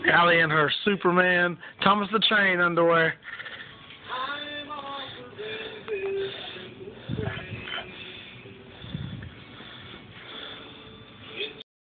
Allie in her Superman Thomas the Train underwear.